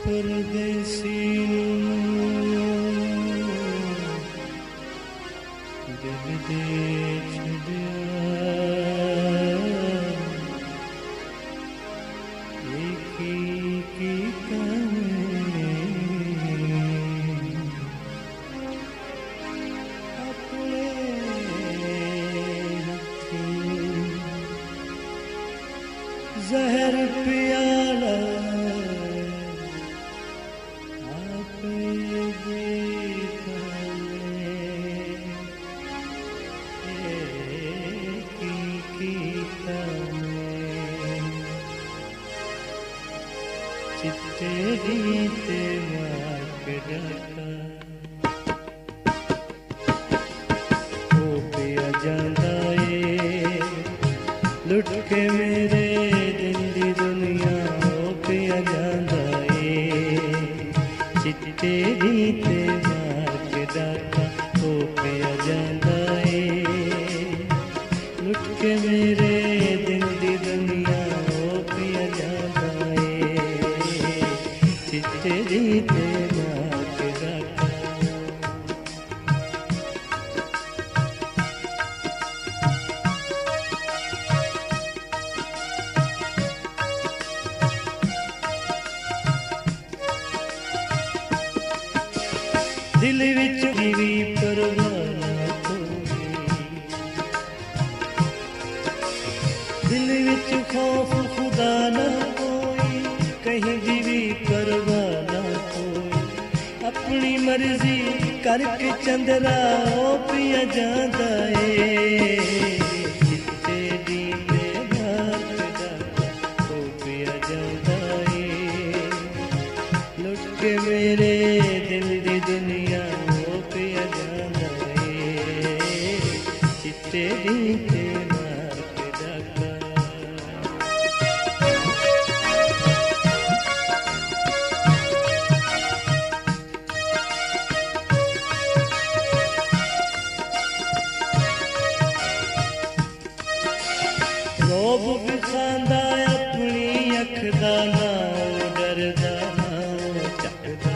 परदेसी दिल दे छड़िया एक की अपने जहर पियाला चिट्टे दीते मार्ग डाका ओ पिया जांदा ए लुट के मेरे दिल दी दुनिया ओ पिया जांदा ए चिट्टे दीते मार्ग डाका ओ पिया जांदा ए लुट के मेरे दिल दी दुनिया ओ पिया जांदा तेरी तेरा तेरा दिल विच भी परवाना कोई दिल विच खौफ खुदा ना कोई कहीं भी परवाना कोई अपनी मर्जी करके चंदरा ओ पिया जांदा ए चिट्टे दी बात ओ पिया जांदा ए लुट के मेरे दिल दी दुनिया ओ पिया जांदा ए चिट्टे दी रोब बिखांदा अपनी अख दा नाम डरदा नाम चकदा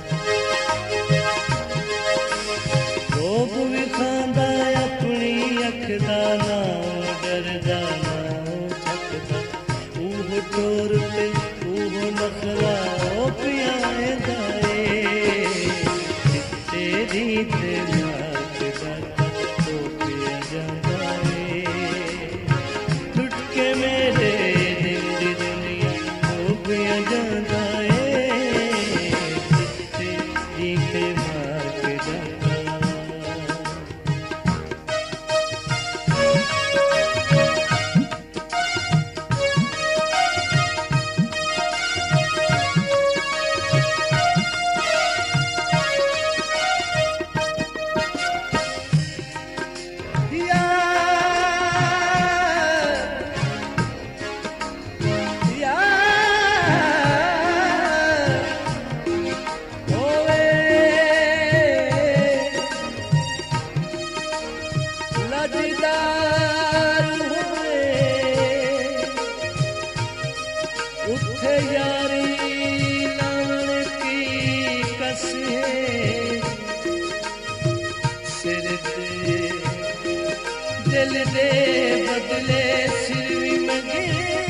रोब बिखांदा अपनी अख दा नाम डरदा नाम चकदा ऊह टोर ते ऊह नखरा ओ पिया आंदा ए चिट्टे दी ते मार्ग डाका ओ पिया जांदा मेरे दिल दी दुनिया ओ पिया जांदा ए चिट्टे दीते मार्ग डाका उठे यारी लावन की कसे सिर दे दिल दे बदले सिर भी मंगे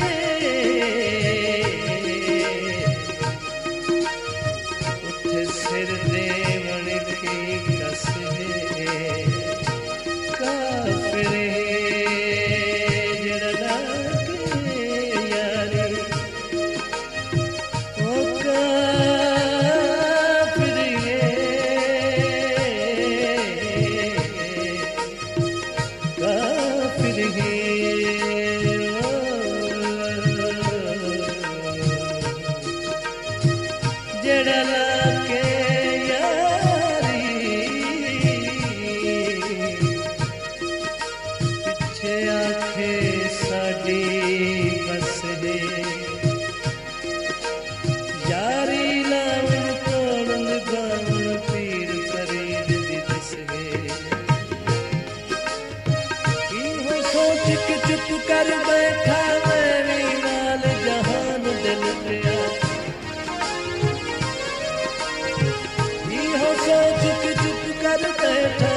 उठे सिर दे वन की कसे काफिर जड़ा लाके यारी पिछे आखे साडी बस दे यारी लावन तोड़न गावन पीर फरीद दी दस दे इहो सोच के चुप कर बैठा मेरी नाल जहान दिल पिया करते थे